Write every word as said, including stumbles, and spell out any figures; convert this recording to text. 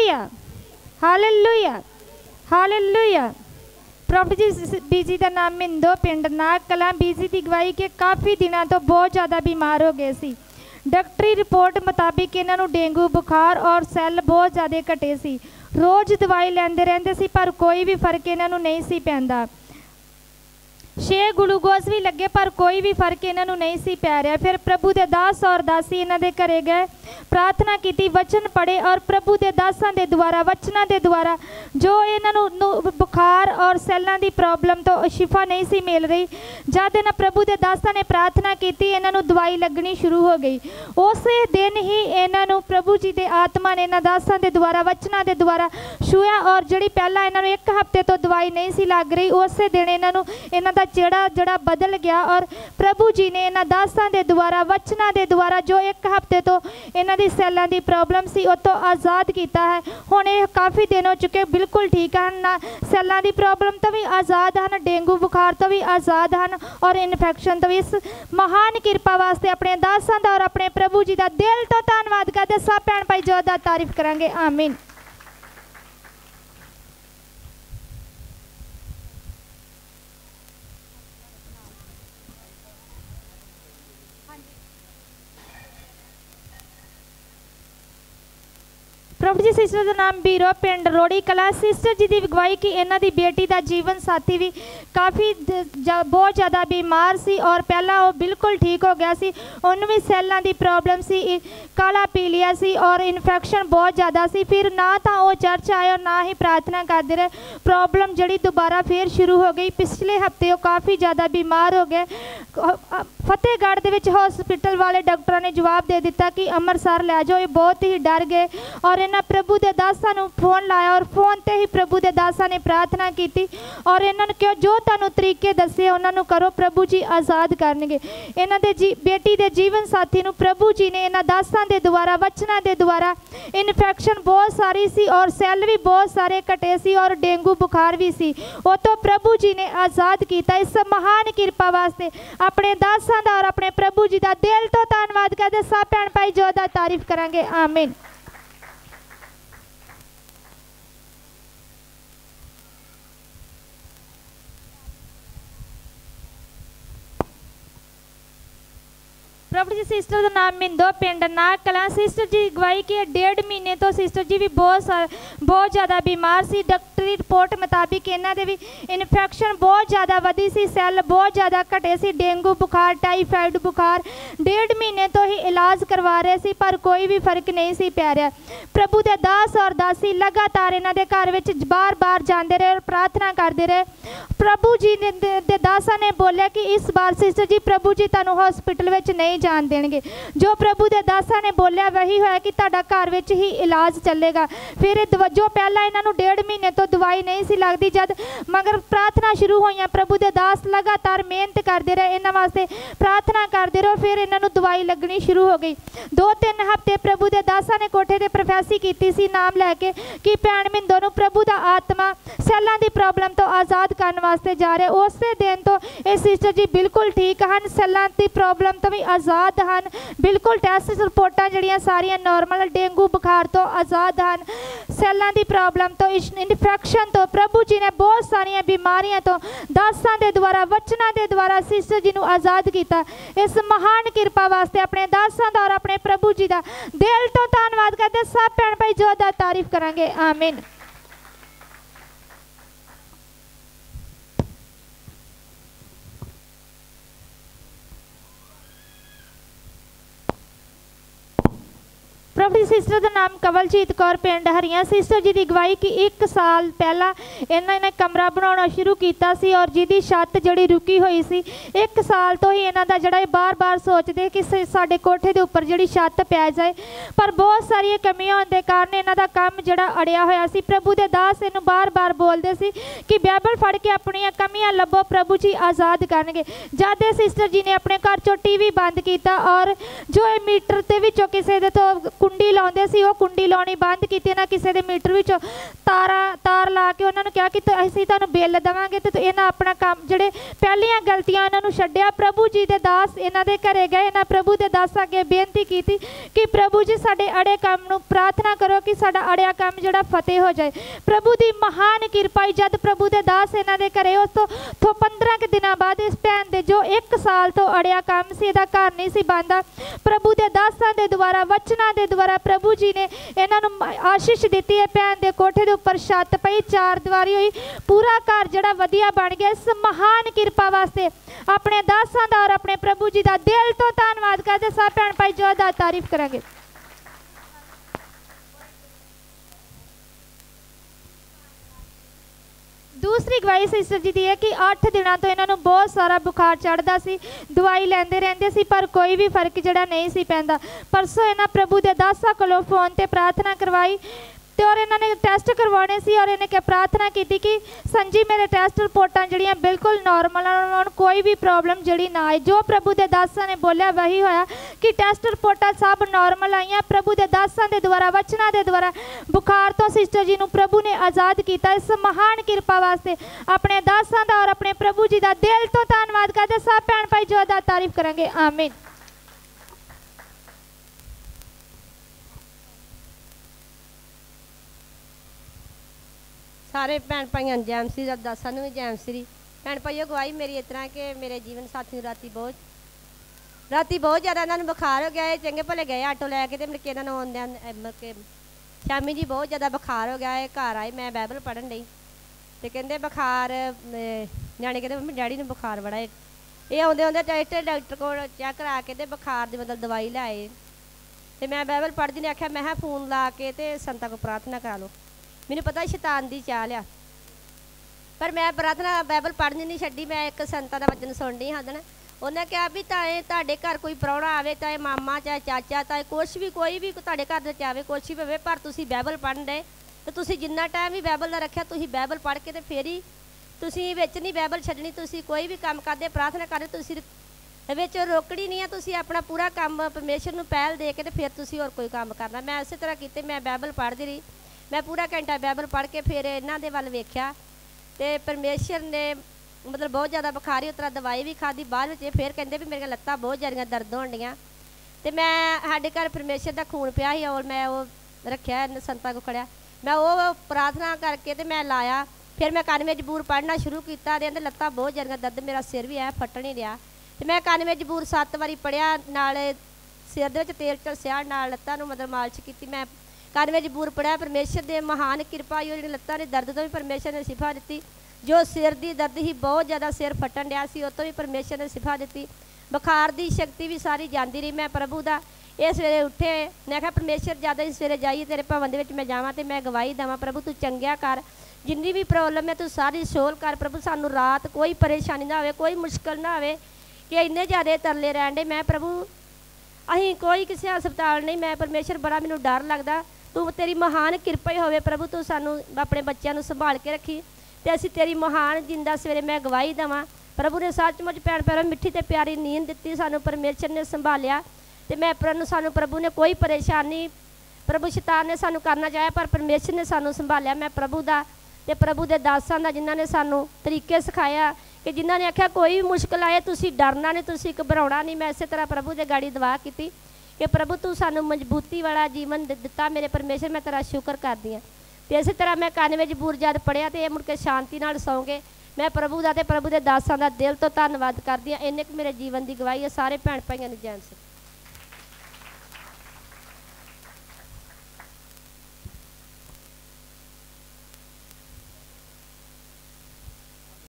Hallelujah hallelujah hallelujah. Prophet ji बीजी का नाम मिंदो पिंड नाग कलां बीजी की गवाही के काफ़ी दिनों तो बहुत ज़्यादा बीमार हो गए सी। डॉक्टरी रिपोर्ट मुताबिक इन्हों डेंगू बुखार और सैल बहुत ज़्यादा घटे सी। रोज़ दवाई लैंदे रहंदे सी पर कोई भी फर्क इन्हों नहीं सी पैंदा। छे ग्लूकोज भी लगे पर कोई भी फर्क इन्हों नहीं सी पै रहा। फिर प्रभु के दास और दासी इन्हों के घरे गए, प्रार्थना की, वचन पढ़े और प्रभु के दासां के द्वारा वचनों के द्वारा जो इन्हों बुखार और सैलों की प्रॉब्लम तो शिफा नहीं सी मिल रही, जब इन्होंने प्रभु के दासां ने प्रार्थना की इन्हों दवाई लगनी शुरू हो गई। उस दिन ही इन्हों प्रभु जी के आत्मा ने इन्होंने दासां के द्वारा वचनों के द्वारा छूया और जी पहला इन्हों एक हफ्ते तो दवाई नहीं सी लग रही, उस दिन इन्हों इन्हों का चेहरा जड़ा बदल गया और प्रभु जी ने इन्होंने दासां के द्वारा वचनों के द्वारा जो एक हफ्ते तो इन्हों की सैलों की प्रॉब्लम सी उस तो आज़ाद किया है। हुण ये काफ़ी दिन हो चुके बिल्कुल ठीक है ना, सैलों की प्रॉब्लम तो भी आज़ाद हैं, डेंगू बुखार तो भी आज़ाद हैं और इन्फेक्शन तो भी। इस महान किरपा वास्ते अपने दासां दा और अपने प्रभु जी का दिल तो धन्नवाद करते। सब भैन भाई जोरदार तारीफ करांगे, आमीन। प्रभु जी सिस्टर का नाम बीरो पिंड रोड़ी कला। सिस्टर जी की अगवाई की इन्हों की बेटी का जीवन साथी भी काफ़ी बहुत ज़्यादा बीमार सी और पहला वो बिल्कुल ठीक हो गया सी। उन्होंने भी सैलों की प्रॉब्लम सी, काला पीलिया सी और इन्फेक्शन बहुत ज़्यादा सी। फिर ना तो वो चर्च आए और ना ही प्रार्थना करते रहे, प्रॉब्लम जड़ी दोबारा फिर शुरू हो गई। पिछले हफ्ते वो काफ़ी ज़्यादा बीमार हो गए। फतेहगढ़ के हॉस्पिटल वाले डॉक्टरों ने जवाब दे दिता कि अमृतसर लै जाओ। ये बहुत ही डर गए और इन्होंने प्रभु के दासां नूं फोन लाया और फोन ते ही प्रभु के दासां ने प्रार्थना की और इन्होंने क्यों जो तुहानूं तरीके दसे उन्होंने करो, प्रभु जी आज़ाद करनगे। इन्हां दे जी बेटी के जीवन साथी नूं प्रभु जी ने इन्हां दासां दे द्वारा वचनां दे द्वारा इन्फेक्शन बहुत सारी सी और सैल भी बहुत सारे घटे सी और डेंगू बुखार भी सी, वो तो प्रभु जी ने आज़ाद किया। इस महान किरपा वास्ते अपने दासां दा और अपने प्रभु जी का दिल तो धन्नवाद करते। सब भैन भाई जोरदार तारीफ करांगे, आमीन। प्रभु जी सिस्टर का नाम मिंदो पिंड नाग कलां। सिस्टर जी अगवाई की डेढ़ महीने तो सिस्टर जी भी बहुत बहुत ज़्यादा बीमार सी। डॉक्टरी रिपोर्ट मुताबिक इन्हों के भी इन्फेक्शन बहुत ज़्यादा वधी सी, सैल बहुत ज़्यादा घटे सी, डेंगू बुखार टाइफाइड बुखार। डेढ़ महीने तो ही इलाज करवा रहे सी पर कोई भी फर्क नहीं सी पै रहा। प्रभु के दास और दासी लगातार इन्हों के घर में बार बार जाते रहे और प्रार्थना करते रहे। प्रभु जी ने दे दासा ने बोलिया कि इस बार सिस्टर जी प्रभु जी तुहानूं हॉस्पिटल में नहीं जान देंगे। जो प्रभु के दासा ने बोलिया वही होया कि तुहाडा घर में ही इलाज चलेगा। फिर जो पहला इन्हों डेढ़ महीने तो दवाई नहीं सी लगती, जब मगर प्रार्थना शुरू हुई प्रभु के दास लगातार मेहनत करते रहे, इन्होंने वास्ते प्रार्थना करते रहो, फिर इन्हों दवाई लगनी शुरू हो गई। दो तीन हफ्ते प्रभु के दासा ने कोठे पर प्रोफेसी की सी नाम लैके कि भैन मिंदो नूं प्रभु का आत्मा सैलों की प्रॉब्लम तो आज़ाद करने वास्ते जा रहे। उस दिन तो ये सिस्टर जी बिल्कुल ठीक हैं, सैलों की प्रॉब्लम तो भी आज़ाद हैं, बिल्कुल टेस्ट रिपोर्टां जड़ियां सारियां नॉर्मल, डेंगू बुखार तो आज़ाद हैं, सैलों की प्रॉब्लम तो इन्फेक्शन तो प्रभु जी ने बहुत सारिया बीमारियां तो दासां दे द्वारा वचनां दे द्वारा सिस्टर जी नूं आज़ाद किया। इस महान किरपा वास्ते अपने दासां दा और अपने प्रभु जी का दिल तो धन्नवाद करते। सब भैन भाई जोरदार तारीफ करांगे, आमीन। प्रभु जी सिस्टर का नाम कवलजीत कौर पिंड हरियां। सिस्टर जी की अगवाई की एक साल पहला इन्होंने कमरा बनाना शुरू किया सी और जिहदी छत जड़ी रुकी हुई सी। एक साल तो ही इन्हों का जड़ा बार बार सोचते कि साडे कोठे के उपर जी छत पै जाए, पर बहुत सारिया कमियां होने के कारण इन्हों का काम जड़ा अड़िया होया सी। प्रभु के दास इनू बार बार बोलते सी कि बाइबल फड़ के अपन कमियां लभो, प्रभु जी आज़ाद करनगे। जद सिस्टर जी ने अपने घर चो टी वी बंद किया और जो मीटर के विचों किसी दे तो कुंडी लाउंदे सी, ओह कुंडी लाउणी बंद कीती। इन्हां किसी दे मीटर विचों तारा तार ला के उन्हां नूं कहा कि असीं तुहानूं बिल देवांगे, ते इन्हां अपना काम जिहड़े पहलियां गलतियां इन्हां नूं छड्डिया। प्रभु जी दे दास इन्हां दे घरे गए, इन्हां प्रभु दे दास अगे बेनती कीती कि प्रभु जी साडे अड़े काम नूं प्रार्थना करो कि साडा अड़िया काम जिहड़ा फतेह हो जाए। प्रभु दी महान किरपा जद प्रभु दे दास इन्हां दे घरे उस तो, तो पंद्रह के दिनों बाद इस भैन दे जो एक साल तो अड़िया काम सी, इहदा घर नहीं सी बनदा, प्रभु दे दासां दे द्वारा वचनां दे द्वारा प्रभु जी ने इन्हां नूं आशीष दित्ती है। भैन दे कोठे दे उपर छत पई, चार दीवारी हुई, पूरा घर जिहड़ा वधिया बन गया। इस महान किरपा वास्ते अपने दासां दा और अपने प्रभु जी दा दिल तो धन्नवाद करदे। सब भैन भाई जोरदार तारीफ करांगे। दूसरी गवाही सिस्टर जी दी है कि अठ दिनों तो इन्हों बहुत सारा बुखार चढ़ता सी, दवाई लैंदे रहंदे सी पर कोई भी फर्क जड़ा नहीं सी पैंदा। परसों इन्हां प्रभु दे दासां कोलों फोन ते प्रार्थना करवाई ते और इन्होंने टैसट करवाने सी और इन्हें क्या प्रार्थना की कि संजी मेरे टैसट रिपोर्टां जड़ियां बिल्कुल नॉर्मल आउण, कोई भी प्रॉब्लम जड़ी ना आए। जो प्रभु दे दासां ने बोलिया वही होया कि टैसट रिपोर्टां सब नॉर्मल आईयां। प्रभु दे दासां दे द्वारा वचनां दे द्वारा बुखार तो सिस्टर जी नूं प्रभु ने आज़ाद किया। इस महान किरपा वास्ते अपने दासां दा और अपने प्रभु जी दा दिल तो धन्नवाद करदे। सब भैन भाई जोरदार तारीफ करांगे। आमीन। सारे भैन भाइयों जैम श्री दासा भी जैम श्री। भैन भाइयों गवाही मेरी इस तरह कि मेरे जीवन साथी राती बहुत राती बहुत ज़्यादा इन्होंने बुखार हो गया है। चंगे भले गए आटो लैके तो मुड़के इन्होंने आउंदे मतलब कि शामी जी बहुत ज़्यादा बुखार हो गया है। घर आए मैं बाइबल पढ़न डई तो कहते बुखार, न्याणे कहते मम्मी डैडी नूं बुखार बड़ा है। ये आउंदे आउंदे डॉक्टर डॉक्टर को चैक करा के तो बुखार की मतलब दवाई लाए तो मैं बाइबल पढ़दी ने आख्या मैं फोन ला के तो संतां को प्रार्थना करा लो। मैनूं पता शैतान दी चाल आ पर मैं प्रार्थना बाइबल पढ़नी नहीं छड्डी। मैं एक संतां दा वचन सुननी हाँ दिन उन्हें कहा भी ताए तुहाडे घर कोई प्राहुणा आवे, चाहे मामा चाहे चाचा चाहे कुछ भी कोई भी तुहाडे घर दे आवे कुछ भी होवे, पर तुसीं बाइबल पढ़न डे तो तुसीं जिन्ना टाइम भी बाइबल दा रखिया तुसीं बाइबल पढ़ के तो फिर ही तुसीं विच नहीं बाइबल छड्डनी। तुसीं कोई भी काम करदे प्रार्थना करदे तुसीं विच रोकड़ी नहीं है। तुसीं अपना पूरा काम परमेश्वर नूं पहल दे के तो फिर तुसीं होर कोई काम करना। मैं इस तरह कीते, मैं बाइबल पढ़दी रही। मैं पूरा घंटा बाइबल पढ़ के फिर इन्हां दे वल वेख्या तो परमेश्वर ने मतलब बहुत ज़्यादा बुखार ही उतरा दवाई भी खाधी। बाद में फिर कहते भी मेरिया लत्तां बहुत ज़्यादा दर्द होण डीआं तो मैं साडे घर परमेश्वर का खून पिया ही और मैं वो रखिया संतां को खड़िया मैं वो प्रार्थना करके तो मैं लाया। फिर मैं कानवे जबूर पढ़ना शुरू किया। कहते लत्तां बहुत ज़्यादा दर्द, मेरा सिर भी है फटन ही रहा तो मैं कानवे जबूर सत्त वारी पढ़िया, नाल सिर दे विच तेल झलसिया, नाल लत्तां नूं मतलब मालिश की। मैं कानवे जबूर पढ़िया। परमेश्वर दे महान किरपा होई जिहड़ी लत्तां दे दर्द तो भी परमेश्वर ने शिफा दी। जो सिर की दर्द ही बहुत ज़्यादा सिर फटन रहा सी, उतो भी परमेश्वर ने शिफा दी। बुखार की शक्ति भी सारी जाती रही। मैं प्रभु का ये सवेरे उठे मैं कहा परमेश्वर ज़्यादा ही सवेरे जाइए तेरे भवन दे विच मैं जावां ते मैं गवाही देवां। प्रभु तू चंगिया कर, जिन्नी भी प्रॉब्लम है तू सारी सोल्व कर। प्रभु सानू रात कोई परेशानी ना हो, कोई मुश्किल ना हो कि इन्ने ज़्यादा तरले रहन डे। मैं प्रभु अहीं कोई किसी हस्पताल नहीं, मैं परमेश्वर बड़ा मैनूं डर लगदा। तू तेरी महान किरपा ही होवे प्रभु, तू सानू अपने बच्चों को संभाल के रखी तो असीं तेरी महान जिंदा सवेरे मैं गवाही देवां। प्रभु ने सचमुच भैन भैनों मिठी ते प्यारी नींद दी, सानू परमेश्वर ने संभालिया तो मैं प्रभु सानू प्रभु ने कोई परेशानी प्रभु शैतान ने सानू करना चाहे पर परमेश्वर ने सानू संभालिया। मैं प्रभु का ते प्रभु के दासां दा जिन्हां ने सानू तरीके सिखाया कि जिन्हां ने आख्या कोई भी मुश्किल आए तुसीं डरना नहीं, तुसीं घबराउणा नहीं। मैं इस तरह प्रभु के गाड़ी दुआ की कि प्रभु तू सानू मजबूती वाला जीवन दिता मेरे परमेश्वर, मैं तेरा शुक्र करदी हाँ। तो इस तरह मैं कानवे जबूर जद पढ़िया तो ये मुड़ के शांति नाल सौ गए। मैं प्रभु का तो प्रभु के दासां दा दिल तो धन्नवाद करदी हाँ। इन्ने मेरे जीवन की गवाही है। सारे भैन भाइयों ने जैन से।